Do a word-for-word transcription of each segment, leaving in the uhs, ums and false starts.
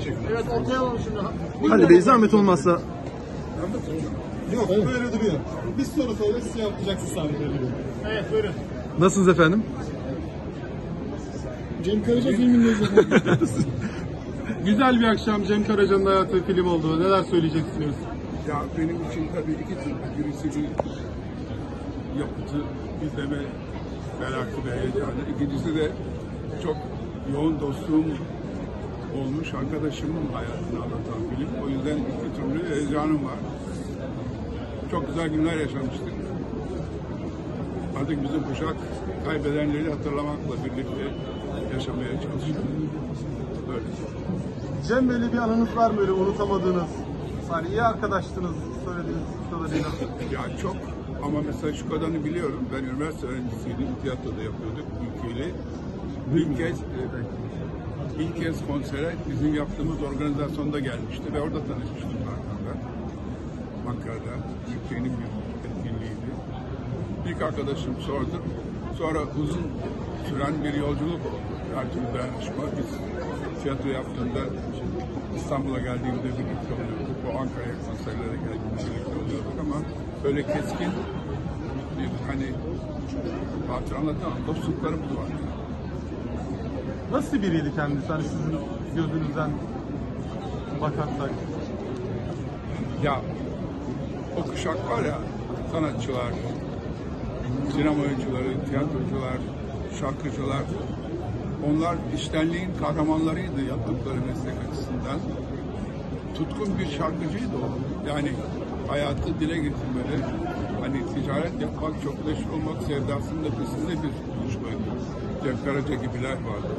Evet, ortaya alalım şimdi. Hadi Bey, zahmet olmazsa. Yok, böyle duruyor. Bir soru sonra siz cevaplayacaksınız sadece. Evet, buyurun. Nasılsınız efendim? Cem Karaca filmindeyiz. Güzel bir akşam, Cem Karaca'nın hayatı film oldu. Neler söyleyeceksiniz? Ya benim için tabii iki tür. Birisi bir yapıtı izleme merakı ve heyecanı. İkincisi de çok yoğun dostluğum olmuş arkadaşımın hayatını anlatan film. O yüzden iki türlü heyecanım var. Çok güzel günler yaşamıştık. Artık bizim kuşak kaybedenleri hatırlamakla birlikte yaşamaya çalışıyor. Böyle. Cem Bey'le bir anınız var mı öyle unutamadığınız? Hani iyi arkadaştınız söylediğiniz kadarıyla. Ya çok, ama mesela şu kadarını biliyorum. Ben üniversite öğrencisiydim, tiyatroda yapıyorduk ülkeyle. İlk kez, ilk kez konsere bizim yaptığımız organizasyonda gelmişti ve orada tanışmıştım Ankara'da. Ankara'da, Türkiye'nin bir etkinliğiydi. İlk arkadaşım sordu. Sonra uzun süren bir yolculuk oldu. Her türlü dayanışma. Biz tiyatro yaptığında İstanbul'a geldiğimde birlikte oluyorduk. O Ankara'ya konserlere geldiğimde birlikte oluyorduk ama böyle keskin bir hani hatır anlatamam. Dostluklarımız var. Nasıl biriydi kendisi? Hani sizin gözünüzden bakarsak. Ya o kuşak var ya, sanatçılar, sinema oyuncuları, tiyatrocular, şarkıcılar, onlar iştenliğin kahramanlarıydı yaptıkları meslek açısından. Tutkun bir şarkıcıydı o. Yani hayatı dile getirmede, hani ticaret yapmak, çok meşhur olmak sevdasının ötesinde bir buluşmaydı. Cem Karaca gibiler vardı.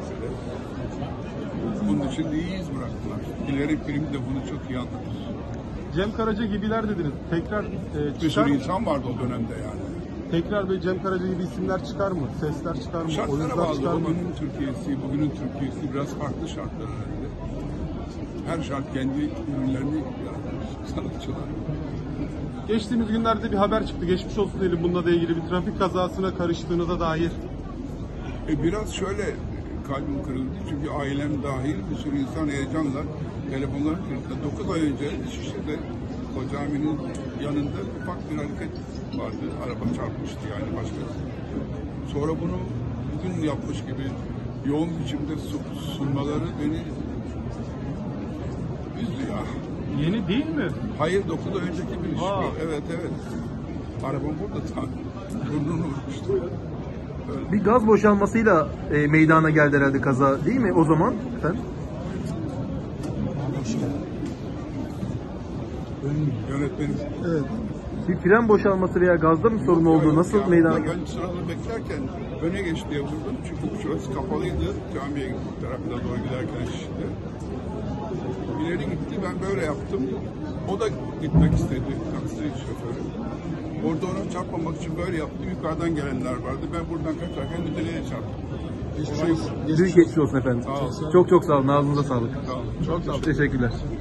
Bunun için de iyi iz bıraktılar. İleri film de bunu çok iyi anlatır. Cem Karaca gibiler dediniz. Tekrar e, Bir çıkar sürü mı? insan vardı o dönemde yani. Tekrar böyle Cem Karaca gibi isimler çıkar mı? Sesler çıkar mı? Şartlara Oyuncular bağlı. çıkar O mı? günün Türkiye'si, bugünün Türkiye'si biraz farklı şartlar herhalde. Her şart kendi ürünlerini yaratmış sanatçılar. Geçtiğimiz günlerde bir haber çıktı. Geçmiş olsun diyelim, bununla da ilgili bir trafik kazasına karıştığınıza dair. E biraz şöyle kalbim kırıldı çünkü ailem dahil bir sürü insan heyecanla telefonları kırıldı. dokuz ay önce Şişli'de o caminin yanında ufak bir hareket vardı. Araba çarpmıştı yani başkası. Sonra bunu bugün yapmış gibi yoğun biçimde sunmaları beni üzdü ya. Yeni değil mi? Hayır, dokuz ay önceki bir iş Aa. bu. Evet evet. Arabam burada tam. Burnunu vurmuştu. Öyle. Bir gaz boşalmasıyla e, meydana geldi herhalde kaza, değil mi o zaman efendim? Yönetmenim. Evet. Bir fren boşalması veya gazda mı sorun olduğu nasıl Ya, meydana geldi? ben sırada beklerken öne geç diye vurdum çünkü şurası kapalıydı. Camiye gittik tarafına doğru giderken Şişli'de. İleri gitti, ben böyle yaptım. O da gitmek istedi, taksi şoförü. Orada ona çarpmamak için böyle yaptım. Yukarıdan gelenler vardı. Ben buradan kaçarken müdüreye çarptım. Büyük geçmiş olsun efendim. Sağ olun. Çok çok sağ olun. Ağzınıza sağlık. Sağ olun. Çok sağ olun. Teşekkürler.